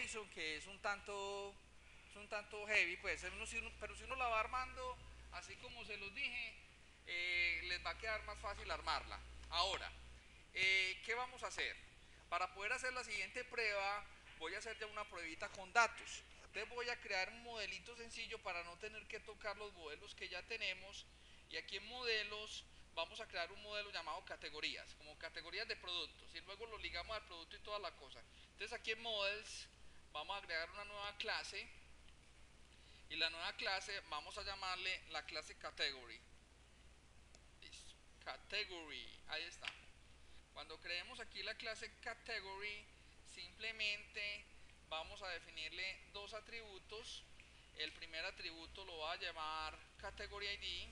annotation, que es un tanto heavy, pues, pero si uno la va armando, así como se los dije, les va a quedar más fácil armarla. Ahora, ¿qué vamos a hacer? Para poder hacer la siguiente prueba, voy a hacer ya una pruebita con datos. Entonces voy a crear un modelito sencillo para no tener que tocar los modelos que ya tenemos. Y aquí en modelos vamos a crear un modelo llamado categorías, como categorías de productos. Y luego lo ligamos al producto y toda la cosa. Entonces aquí en models vamos a agregar una nueva clase. Y la nueva clase vamos a llamarle la clase category. Listo. Category. Ahí está. Cuando creemos aquí la clase category, simplemente vamos a definirle dos atributos. El primer atributo lo va a llamar category ID.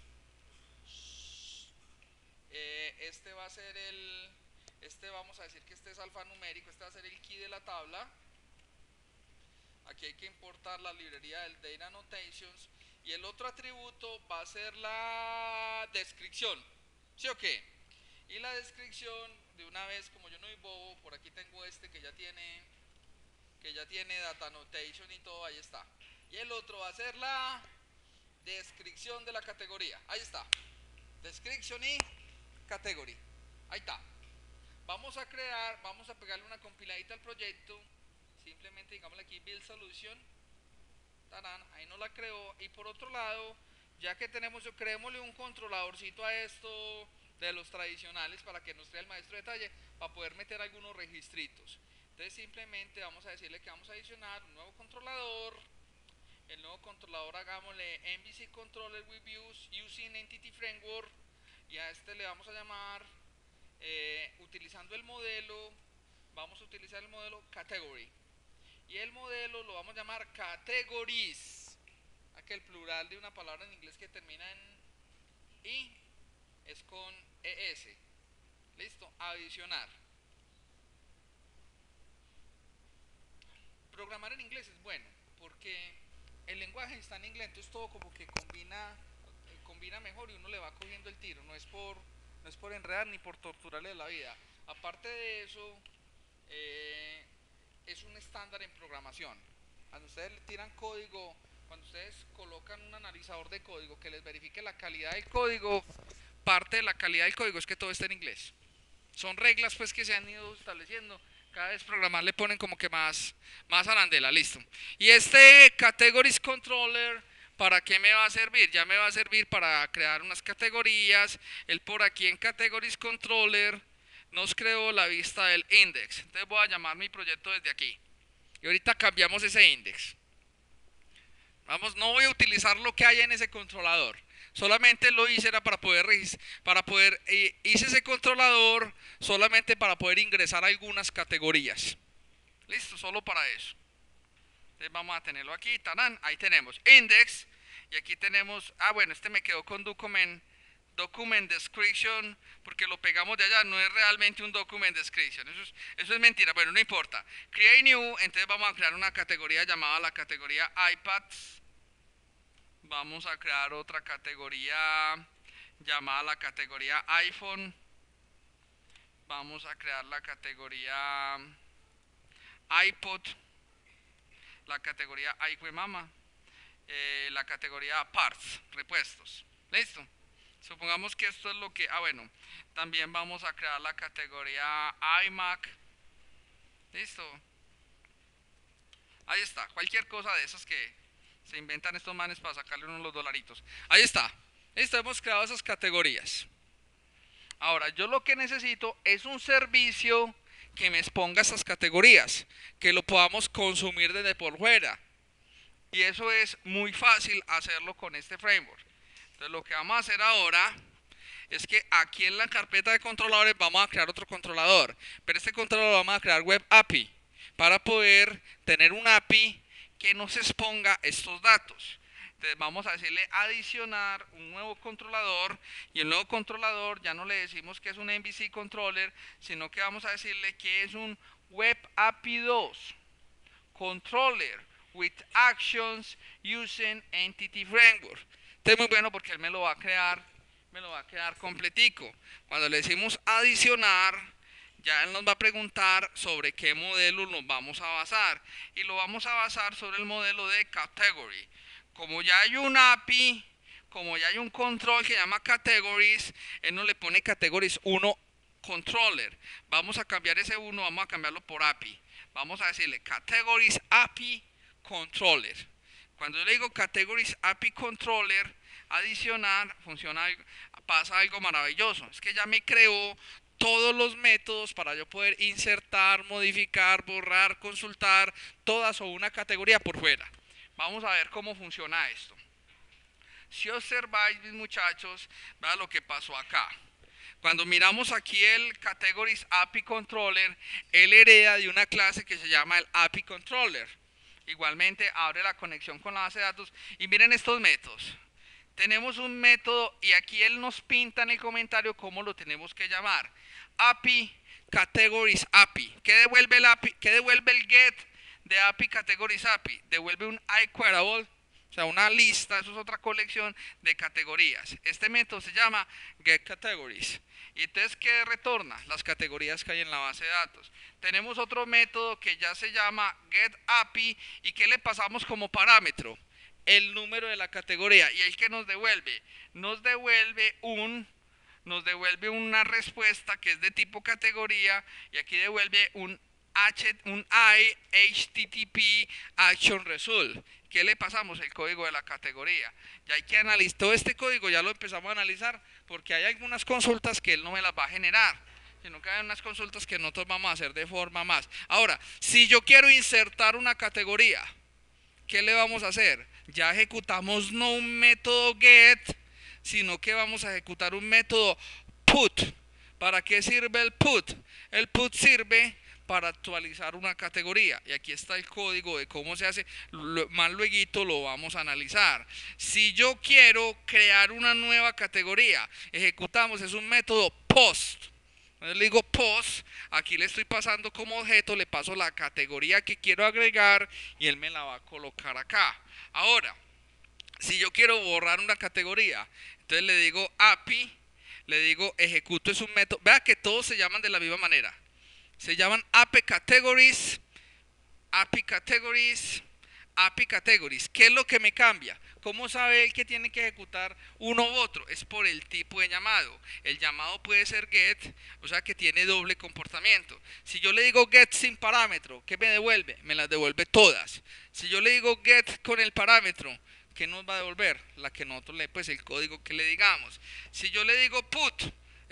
Este va a ser vamos a decir que este es alfanumérico, este va a ser el key de la tabla. Aquí hay que importar la librería del Data Annotations. Y el otro atributo va a ser la descripción. ¿Sí o qué? Y la descripción, de una vez, como yo no soy bobo, por aquí tengo este que ya tiene Data Annotation y todo, ahí está. Y el otro va a ser la descripción de la categoría. Ahí está. Description y category. Ahí está. Vamos a pegarle una compiladita al proyecto. Simplemente digámosle aquí build solution. Tarán, ahí no la creó. Y por otro lado, ya que tenemos, creémosle un controladorcito a esto de los tradicionales para que nos crea el maestro de detalle, para poder meter algunos registritos. Entonces simplemente vamos a decirle que vamos a adicionar un nuevo controlador. El nuevo controlador hagámosle MVC controller with views using entity framework. Y a este le vamos a llamar, utilizando el modelo, vamos a utilizar el modelo category. Y el modelo lo vamos a llamar categories. Aquí el plural de una palabra en inglés que termina en I es con ES. Listo, adicionar. Programar en inglés es bueno porque el lenguaje está en inglés, entonces todo como que combina mejor y uno le va cogiendo el tiro. No es por enredar ni por torturarle la vida. Aparte de eso, es un estándar en programación. Cuando ustedes le tiran código, cuando ustedes colocan un analizador de código que les verifique la calidad del código, parte de la calidad del código es que todo está en inglés. Son reglas pues que se han ido estableciendo. Cada vez programar le ponen como que más arandela, listo. Y este Categories Controller, ¿para qué me va a servir? Ya me va a servir para crear unas categorías. Él por aquí en Categories Controller nos creó la vista del index. Entonces voy a llamar mi proyecto desde aquí. Y ahorita cambiamos ese index. Vamos, no voy a utilizar lo que haya en ese controlador. Solamente lo hice era hice ese controlador solamente para poder ingresar algunas categorías. Listo, solo para eso. Entonces vamos a tenerlo aquí, tarán, ahí tenemos index. Y aquí tenemos, bueno, este me quedó con document description, porque lo pegamos de allá, no es realmente un document description, eso es mentira, bueno, no importa. Create new, entonces vamos a crear una categoría llamada la categoría iPads. Vamos a crear otra categoría llamada la categoría iPhone. Vamos a crear la categoría iPod, la categoría iPhone la categoría parts, repuestos. Listo. Supongamos que esto es lo que, bueno, también vamos a crear la categoría iMac. Listo. Ahí está, cualquier cosa de esas que se inventan estos manes para sacarle unos los dolaritos. Ahí está. Listo, hemos creado esas categorías. Ahora, yo lo que necesito es un servicio que me exponga esas categorías, que lo podamos consumir desde por fuera. Y eso es muy fácil hacerlo con este framework. Entonces lo que vamos a hacer ahora es que aquí en la carpeta de controladores vamos a crear otro controlador. Pero este controlador lo vamos a crear web API para poder tener un API que nos exponga estos datos. Entonces vamos a decirle adicionar un nuevo controlador, y el nuevo controlador ya no le decimos que es un MVC controller, sino que vamos a decirle que es un web API 2 controller with actions using entity framework. Este es muy bueno porque él me lo va a crear completico. Cuando le decimos adicionar, ya él nos va a preguntar sobre qué modelo nos vamos a basar. Y lo vamos a basar sobre el modelo de category. Como ya hay un API, como ya hay un control que llama categories, él nos le pone categories 1 controller. Vamos a cambiar ese 1, vamos a cambiarlo por API. Vamos a decirle categories API controller. Cuando yo le digo categories API controller, adicionar, pasa algo maravilloso. Es que ya me creó todos los métodos para yo poder insertar, modificar, borrar, consultar todas o una categoría por fuera. Vamos a ver cómo funciona esto. Si observáis, mis muchachos, vean lo que pasó acá. Cuando miramos aquí el Categories API Controller, él hereda de una clase que se llama el API Controller. Igualmente abre la conexión con la base de datos y miren estos métodos. Tenemos un método y aquí él nos pinta en el comentario cómo lo tenemos que llamar. API Categories API. ¿Qué devuelve el API? ¿Qué devuelve el get de API Categories API? Devuelve un iQueryable, o sea, una lista, eso es otra colección de categorías. Este método se llama getCategories. Y entonces, ¿qué retorna? Las categorías que hay en la base de datos. Tenemos otro método que ya se llama getAPI y que le pasamos como parámetro el número de la categoría. ¿Y el que nos devuelve? Nos devuelve una respuesta que es de tipo categoría y aquí devuelve un HTTP Action Result. ¿Qué le pasamos? El código de la categoría. Ya hay que analizar todo este código, ya lo empezamos a analizar porque hay algunas consultas que él no me las va a generar, sino que hay unas consultas que nosotros vamos a hacer de forma más. Ahora, si yo quiero insertar una categoría, ¿qué le vamos a hacer? Ya ejecutamos no un método get, sino que vamos a ejecutar un método put. ¿Para qué sirve el put? El put sirve para actualizar una categoría. Y aquí está el código de cómo se hace. Más luego lo vamos a analizar. Si yo quiero crear una nueva categoría, ejecutamos, es un método post. Le digo post, aquí le estoy pasando como objeto, le paso la categoría que quiero agregar y él me la va a colocar acá. Ahora, si yo quiero borrar una categoría, entonces le digo API, le digo ejecuto, es un método. Vea que todos se llaman de la misma manera. Se llaman API Categories, API Categories, API Categories. ¿Qué es lo que me cambia? ¿Cómo sabe él que tiene que ejecutar uno u otro? Es por el tipo de llamado. El llamado puede ser get, o sea que tiene doble comportamiento. Si yo le digo get sin parámetro, ¿qué me devuelve? Me las devuelve todas. Si yo le digo get con el parámetro, ¿qué nos va a devolver? La que nosotros le, pues el código que le digamos. Si yo le digo put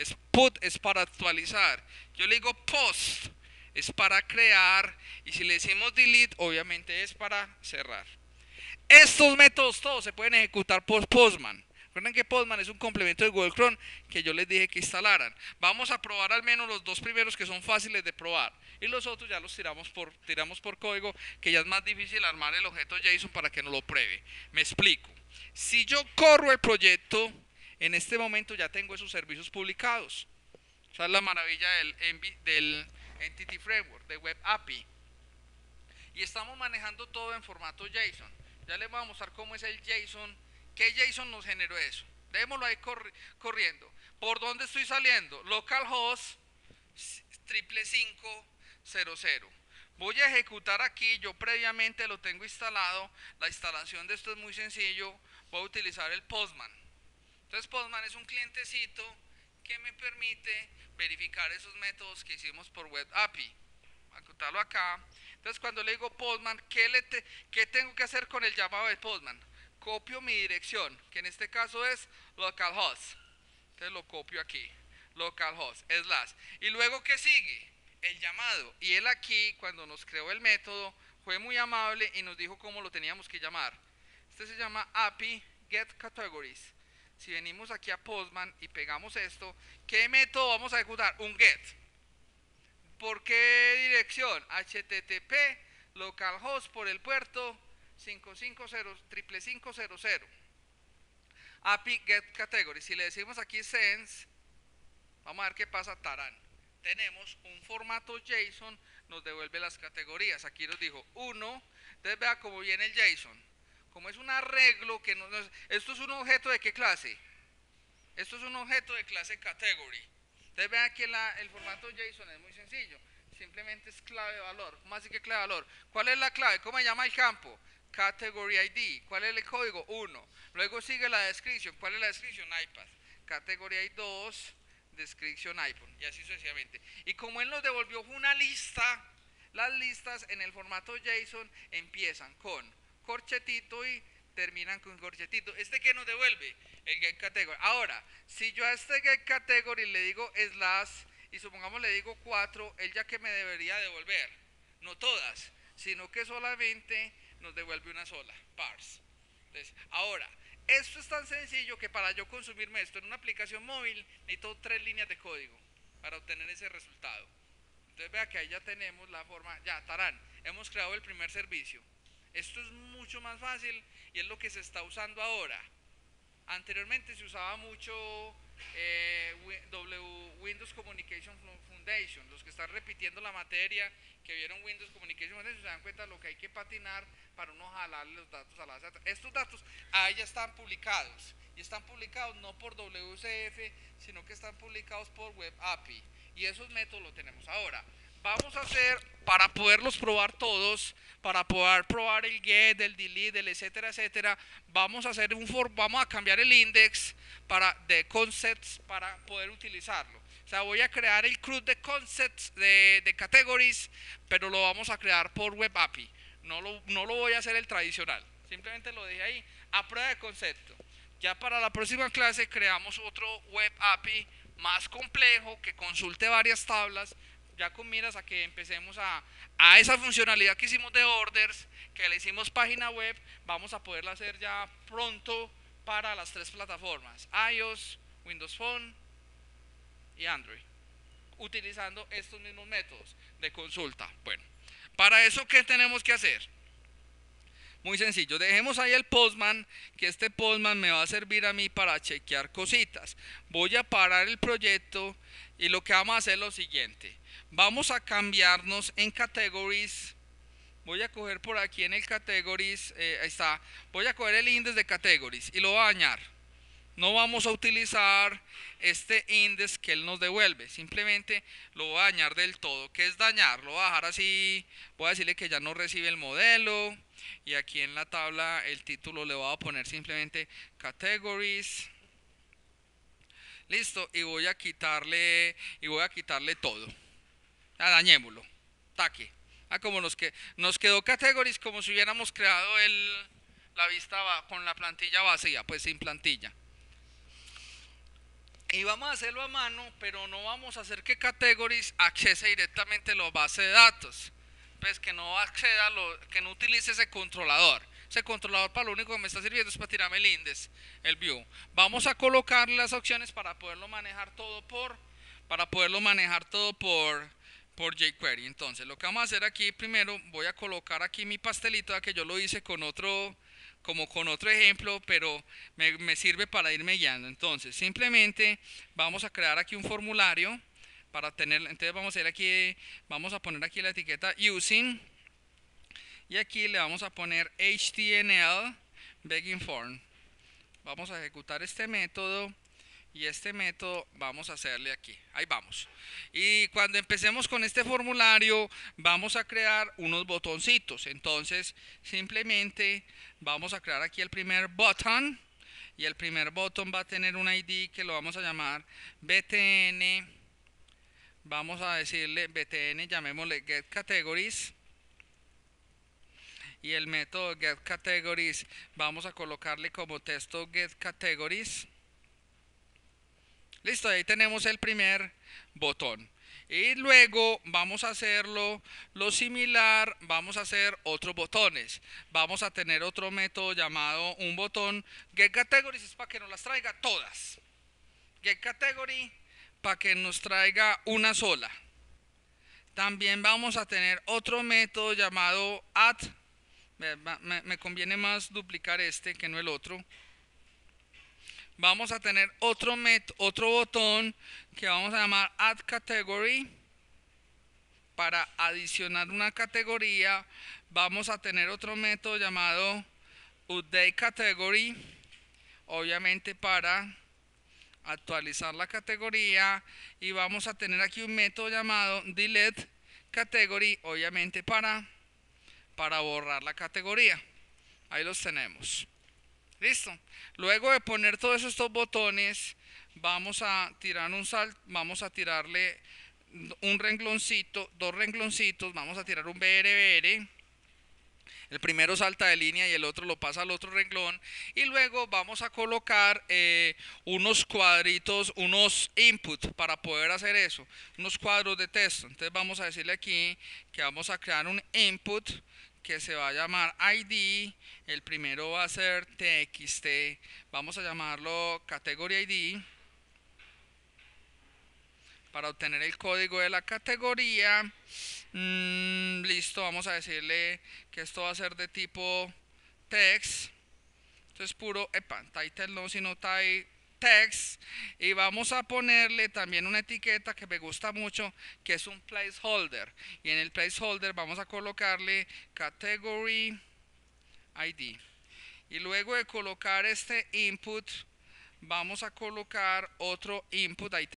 es para actualizar. Yo le digo post es para crear y si le decimos delete obviamente es para cerrar. Estos métodos todos se pueden ejecutar por Postman. Recuerden que Postman es un complemento de Google Chrome que yo les dije que instalaran. Vamos a probar al menos los dos primeros que son fáciles de probar y los otros ya los tiramos por código, que ya es más difícil armar el objeto JSON para que no lo pruebe. Me explico. Si yo corro el proyecto, en este momento ya tengo esos servicios publicados. Esa es la maravilla del Entity Framework, de Web API. Y estamos manejando todo en formato JSON. Ya les voy a mostrar cómo es el JSON. ¿Qué JSON nos generó eso? Dejémoslo ahí corriendo. ¿Por dónde estoy saliendo? Localhost 55500. Voy a ejecutar aquí, yo previamente lo tengo instalado. La instalación de esto es muy sencillo. Voy a utilizar el Postman. Entonces Postman es un clientecito que me permite verificar esos métodos que hicimos por Web API. Voy a ejecutarlo acá. Entonces cuando le digo Postman, ¿qué tengo que hacer con el llamado de Postman? Copio mi dirección, que en este caso es localhost. Entonces lo copio aquí, localhost, slash. Y luego, ¿qué sigue? El llamado. Y él aquí, cuando nos creó el método, fue muy amable y nos dijo cómo lo teníamos que llamar. Este se llama API getCategories. Si venimos aquí a Postman y pegamos esto, ¿qué método vamos a ejecutar? Un get. ¿Por qué dirección? HTTP localhost por el puerto 550 API getCategories. Si le decimos aquí sense, vamos a ver qué pasa. Tarán. Tenemos un formato JSON, nos devuelve las categorías. Aquí nos dijo 1. Entonces vea cómo viene el JSON. Como es un arreglo que esto es un objeto de qué clase? Esto es un objeto de clase category. Entonces vean que el formato JSON es muy sencillo, simplemente es clave valor. ¿Cómo así que clave valor? ¿Cuál es la clave? ¿Cómo se llama el campo? Category ID. ¿Cuál es el código? 1. Luego sigue la descripción. ¿Cuál es la descripción? iPad. Category ID 2, description iPhone, y así sucesivamente. Y como él nos devolvió una lista, las listas en el formato JSON empiezan con corchetito y terminan con corchetito. ¿Este qué nos devuelve? El get category. Ahora, si yo a este get category le digo slash y supongamos le digo 4, él ya que me debería devolver, no todas, sino que solamente nos devuelve una sola, parse. Entonces, ahora, esto es tan sencillo que para yo consumirme esto en una aplicación móvil necesito 3 líneas de código para obtener ese resultado. Entonces vea que ahí ya tenemos la forma, ya, tarán, hemos creado el primer servicio. Esto es mucho más fácil y es lo que se está usando ahora. Anteriormente se usaba mucho Windows Communication Foundation. Los que están repitiendo la materia, que vieron Windows Communication Foundation, se dan cuenta de lo que hay que patinar para uno jalarle los datos a la base. Estos datos ahí ya están publicados. Y están publicados no por WCF, sino que están publicados por Web API. Y esos métodos los tenemos ahora. Vamos a hacer, para poderlos probar todos, para poder probar el get, el delete, el etcétera, etcétera, vamos a hacer vamos a cambiar el index de concepts para poder utilizarlo. O sea, voy a crear el CRUD de concepts de categories, pero lo vamos a crear por Web API. No lo voy a hacer el tradicional. Simplemente lo dejé ahí a prueba de concepto. Ya para la próxima clase creamos otro Web API más complejo que consulte varias tablas, ya con miras a que empecemos a esa funcionalidad que hicimos de orders, que le hicimos página web, vamos a poderla hacer ya pronto para las 3 plataformas, iOS, Windows Phone y Android, utilizando estos mismos métodos de consulta. Bueno, para eso, ¿qué tenemos que hacer? Muy sencillo, dejemos ahí el Postman, que este Postman me va a servir a mí para chequear cositas. Voy a parar el proyecto y lo que vamos a hacer es lo siguiente. Vamos a cambiarnos en categories. Voy a coger por aquí en el categories, ahí está. Voy a coger el índice de categories y lo voy a dañar. No vamos a utilizar este índice que él nos devuelve, simplemente lo voy a dañar del todo. ¿Qué es dañar? Lo voy a dejar así, voy a decirle que ya no recibe el modelo, y aquí en la tabla el título le voy a poner simplemente categories. Listo, y voy a quitarle todo. Ya, dañémoslo. Taque. Como nos quedó categories, como si hubiéramos creado la vista con la plantilla vacía, pues sin plantilla. Y vamos a hacerlo a mano, pero no vamos a hacer que categories accese directamente a la base de datos. Pues que no acceda, que no utilice ese controlador. Ese controlador para lo único que me está sirviendo es para tirarme el índice, el view. Vamos a colocar las opciones para poderlo manejar todo por jQuery. Entonces lo que vamos a hacer aquí, primero voy a colocar aquí mi pastelito, que yo lo hice con otro ejemplo, pero me sirve para irme guiando. Entonces simplemente vamos a crear aquí un formulario para tener, entonces vamos a poner aquí la etiqueta using, y aquí le vamos a poner HTML begging form. Vamos a ejecutar este método, y este método vamos a hacerle aquí, ahí vamos. Y cuando empecemos con este formulario vamos a crear unos botoncitos. Entonces simplemente vamos a crear aquí el primer botón, y el primer botón va a tener un ID que lo vamos a llamar btn. Vamos a decirle btn, llamémosle get categories, y el método get categories vamos a colocarle como texto get categories. Listo, ahí tenemos el primer botón. Y luego vamos a hacerlo lo similar, vamos a hacer otros botones. Vamos a tener otro método llamado un botón get categories, es para que nos las traiga todas. Get category para que nos traiga una sola. También vamos a tener otro método llamado add. Me conviene más duplicar este que no el otro. Vamos a tener otro botón que vamos a llamar add category. Para adicionar una categoría vamos a tener otro método llamado update category, obviamente para actualizar la categoría y vamos a tener aquí un método llamado delete category, obviamente para borrar la categoría. Ahí los tenemos. Listo. Luego de poner todos estos botones, vamos a tirar vamos a tirarle un rengloncito, dos rengloncitos, vamos a tirar un BRBR. El primero salta de línea y el otro lo pasa al otro renglón. Y luego vamos a colocar unos cuadritos, unos input para poder hacer eso. Unos cuadros de texto. Entonces vamos a decirle aquí que vamos a crear un input que se va a llamar ID. El primero va a ser TXT. Vamos a llamarlo Category ID. Para obtener el código de la categoría. Listo, vamos a decirle que esto va a ser de tipo text. Entonces puro, title no, sino text. Y vamos a ponerle también una etiqueta que me gusta mucho, que es un placeholder. Y en el placeholder vamos a colocarle category ID. Y luego de colocar este input, vamos a colocar otro input. Ahí